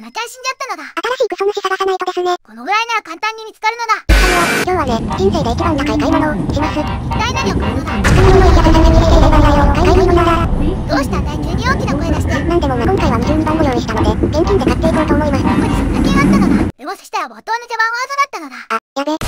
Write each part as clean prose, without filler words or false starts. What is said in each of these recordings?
花ちゃん死んじゃったのだ。 新しいクソ主探さないとですね。 このぐらいなら簡単に見つかるのだ。 今日はね、人生で一番高い買い物をします。 一体何を買うのだ。 赤物のやつだけにしていればいいよ。買い物なら。 どうしたんだい、急に大きな声出して。 なんでも今回は22番を用意したので、現金で買っていこうと思います。 ここにそんな金あったのだ。でもそしたらボトルの茶番ワードだったのだ。 あ、やべ。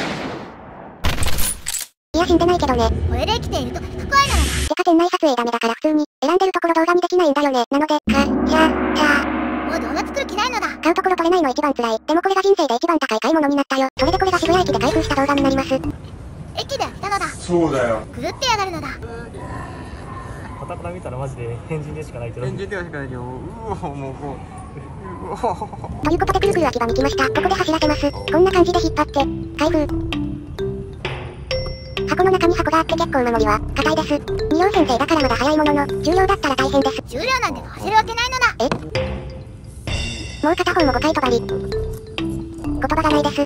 いや死んでないけどね。 これで生きているとか不怖いなのだ。 てか店内撮影ダメだから普通に選んでるところ動画にできないんだよね。なので、 もう動画作る気ないのだ。 買うところ取れないの一番辛い。でもこれが人生で一番高い買い物になったよ。それでこれが渋谷駅で開封した動画になります。 駅で来たのだ。 そうだよ。 狂ってやがるのだ。 傍から見たらマジで変人でしかないけど。 返事ではしかないけど、もう。 ということでくるくる秋葉に来ました。ここで走らせます。こんな感じで引っ張って、開封。箱の中に箱があって結構守りは硬いです。2両編成だからまだ早いものの、重量だったら大変です。 重量なんて買わせるわけないのだ。 もう片方も5回飛ばり。言葉がないです。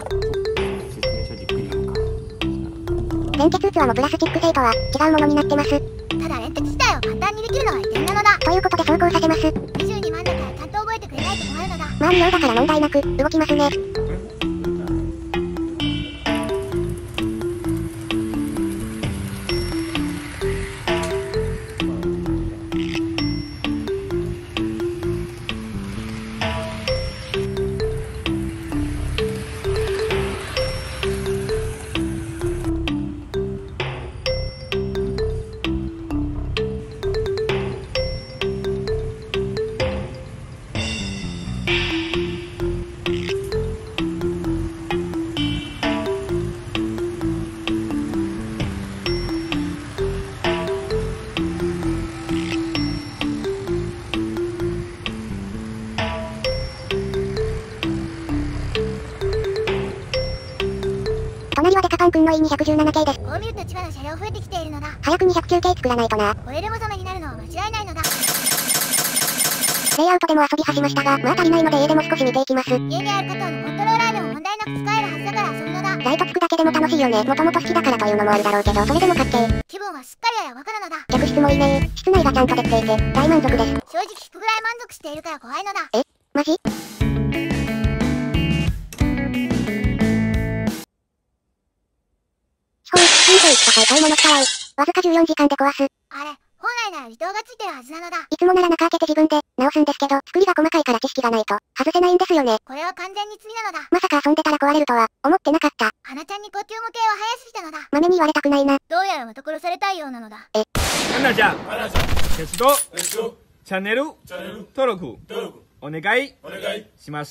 連結器もプラスチック製とは違うものになってます。 ただ連結自体を簡単にできるのは移転なのだ。 ということで走行させます。 22万だからちゃんと覚えてくれないと困るのだ。 まあ2両だから問題なく動きますね。隣はデカパンくんの E217 系です。 こう見ると千葉の車両増えてきているのだ。 早く209系作らないとな。 これでも染めになるのは間違いないのだ。 レイアウトでも遊びはしましたが、まあ足りないので家でも少し見ていきます。 家にある加藤のコントローラーでも問題なく使えるはずだから遊ぶのだ。 ライトつくだけでも楽しいよね。もともと好きだからというのもあるだろうけど、それでも買って。 気分はすっかりはやわかるのだ。 客室もいいね。室内がちゃんとできていて、大満足です。 正直聞くぐらい満足しているから怖いのだ。 マジ？人生一高い買い物したわい。わずか14時間で壊す。 あれ、本来なら離島がついてるはずなのだ。 いつもなら中開けて自分で直すんですけど、作りが細かいから知識がないと外せないんですよね。 これは完全に罪なのだ。 まさか遊んでたら壊れるとは思ってなかった。 花ちゃんに高級模型を生やしたのだ。 豆に言われたくないな。 どうやらまた殺されたいようなのだ。 花ちゃん、チャンネル登録お願いします。